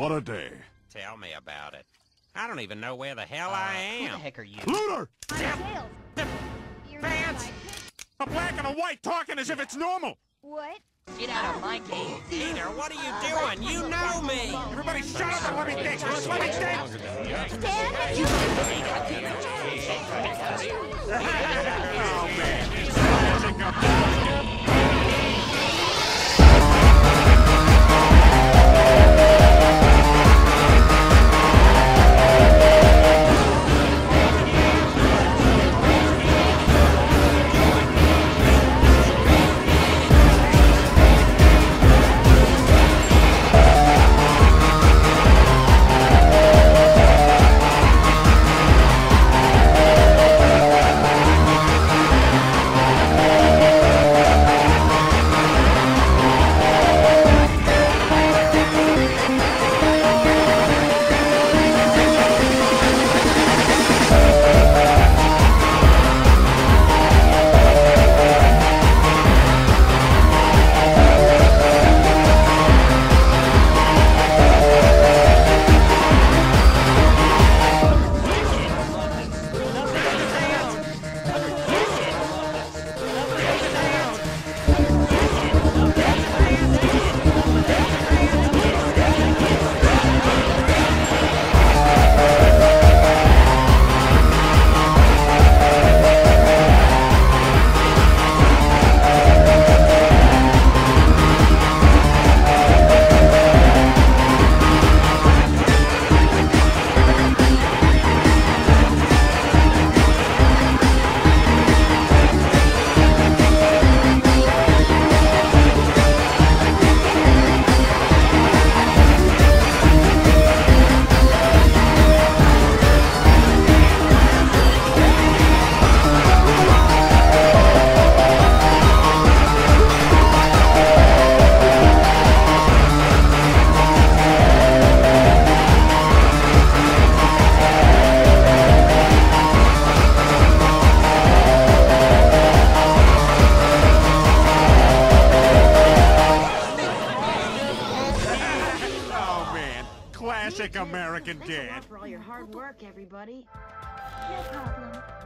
What a day. Tell me about it. I don't even know where the hell I am. Who the heck are you? Looter! Pants! A black and a white talking as if it's normal! What? Get out of my game. Peter, what are you doing? You know me! Everybody shut up and let me think! Just let me think! Oh, man. Classic of classic American dad. For all your hard work, everybody. No problem.